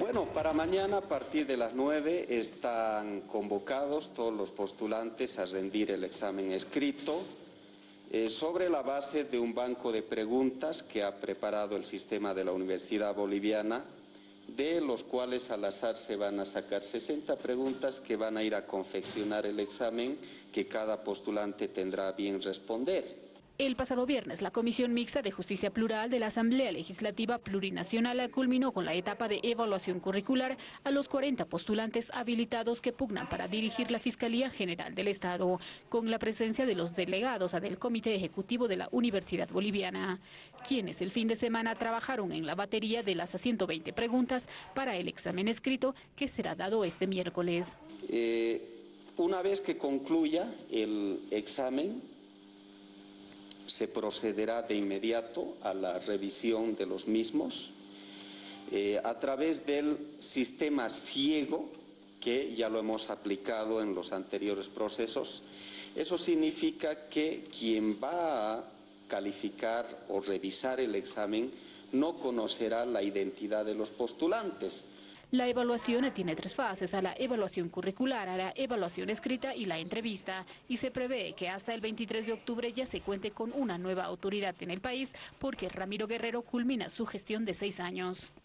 Bueno, para mañana a partir de las 9 están convocados todos los postulantes a rendir el examen escrito sobre la base de un banco de preguntas que ha preparado el sistema de la Universidad Boliviana, de los cuales al azar se van a sacar 60 preguntas que van a ir a confeccionar el examen que cada postulante tendrá a bien responder. El pasado viernes, la Comisión Mixta de Justicia Plural de la Asamblea Legislativa Plurinacional culminó con la etapa de evaluación curricular a los 40 postulantes habilitados que pugnan para dirigir la Fiscalía General del Estado, con la presencia de los delegados del Comité Ejecutivo de la Universidad Boliviana, quienes el fin de semana trabajaron en la batería de las 120 preguntas para el examen escrito que será dado este miércoles. Una vez que concluya el examen, se procederá de inmediato a la revisión de los mismos a través del sistema ciego que ya lo hemos aplicado en los anteriores procesos. Eso significa que quien va a calificar o revisar el examen no conocerá la identidad de los postulantes. La evaluación tiene 3 fases: a la evaluación curricular, a la evaluación escrita y la entrevista, y se prevé que hasta el 23 de octubre ya se cuente con una nueva autoridad en el país, porque Ramiro Guerrero culmina su gestión de 6 años.